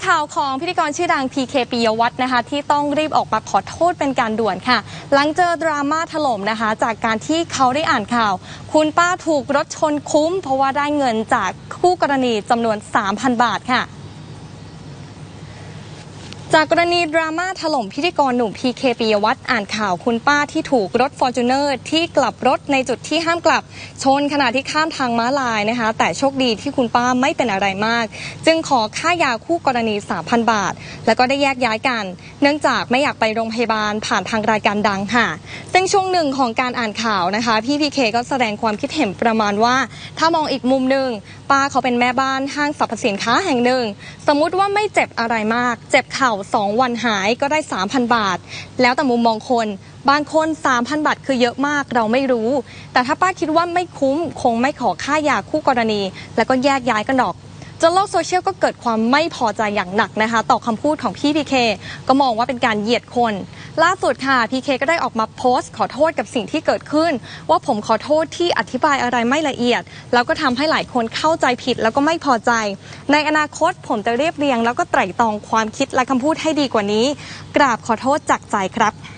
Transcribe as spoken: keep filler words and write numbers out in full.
ข่าวของพิธีกรชื่อดัง พี เค ปิยวัฒน์นะคะที่ต้องรีบออกมาขอโทษเป็นการด่วนค่ะหลังเจอดราม่าถล่มนะคะจากการที่เขาได้อ่านข่าวคุณป้าถูกรถชนคุ้มเพราะว่าได้เงินจากคู่กรณีจำนวน สามพัน บาทค่ะจากกรณีดราม่าถล่มพิธีกรหนุ่ม พี เค ปิยวัฒน์อ่านข่าวคุณป้าที่ถูกรถฟอร์จูเนอร์ที่กลับรถในจุดที่ห้ามกลับชนขณะที่ข้ามทางม้าลายนะคะแต่โชคดีที่คุณป้าไม่เป็นอะไรมากจึงขอค่ายาคู่กรณี สามพัน บาทแล้วก็ได้แยกย้ายกันเนื่องจากไม่อยากไปโรงพยาบาลผ่านทางรายการดังค่ะซึ่งช่วงหนึ่งของการอ่านข่าวนะคะพี่ พี เค ก็แสดงความคิดเห็นประมาณว่าถ้ามองอีกมุมหนึ่งป้าเขาเป็นแม่บ้านห้างสรรพสินค้าแห่งหนึ่งสมมุติว่าไม่เจ็บอะไรมากเจ็บเข่าสองวันหายก็ได้ สามพัน บาทแล้วแต่มุมมองคนบางคน สามพัน บาทคือเยอะมากเราไม่รู้แต่ถ้าป้าคิดว่าไม่คุ้มคงไม่ขอค่ายาคู่กรณีแล้วก็แยกย้ายกันดอกจนโลกโซเชียลก็เกิดความไม่พอใจอย่างหนักนะคะต่อคำพูดของพี่ พี เค ก็มองว่าเป็นการเหยียดคนล่าสุดค่ะ พี เค ก็ได้ออกมาโพสต์ขอโทษกับสิ่งที่เกิดขึ้นว่าผมขอโทษที่อธิบายอะไรไม่ละเอียดแล้วก็ทำให้หลายคนเข้าใจผิดแล้วก็ไม่พอใจในอนาคตผมจะเรียบเรียงแล้วก็ไตร่ตรองความคิดและคำพูดให้ดีกว่านี้กราบขอโทษจากใจครับ